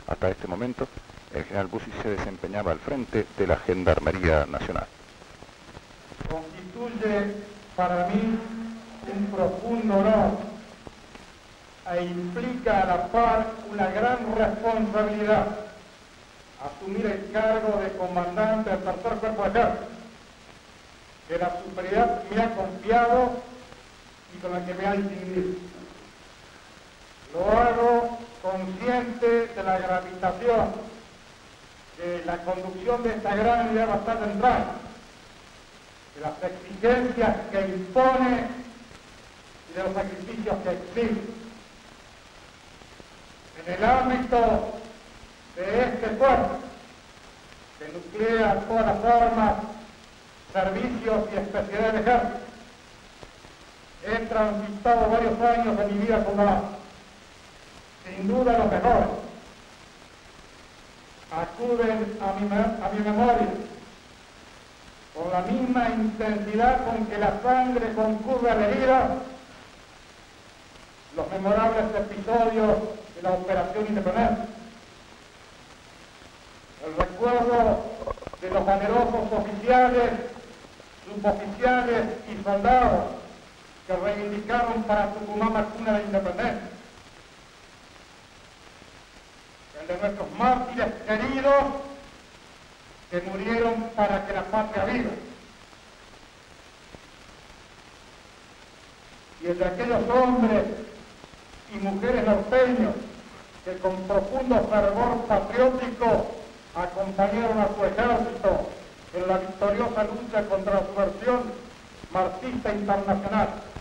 Hasta este momento, el general Bussi se desempeñaba al frente de la Gendarmería Nacional. Constituye para mí un profundo honor e implica a la par una gran responsabilidad asumir el cargo de comandante del tercer cuerpo de ejército, que la superioridad me ha confiado y con la que me ha distinguido. Lo hago consciente de la gravitación de la conducción de esta gran unidad bastante central, de las exigencias que impone y de los sacrificios que exige. En el ámbito de este cuerpo, que nuclea todas las armas, servicios y especialidades del ejército, he transitado varios años de mi vida como sin duda los mejores. Acuden a mi memoria con la misma intensidad con que la sangre concurre a la herida los memorables episodios de la Operación Independencia. El recuerdo de los valerosos oficiales, suboficiales y soldados que reivindicaron para Tucumán la cuna de la independencia. El de nuestros mártires queridos que murieron para que la patria viva. Y el de aquellos hombres y mujeres norteños que con profundo fervor patriótico acompañaron a su ejército en la victoriosa lucha contra la subversión marxista internacional.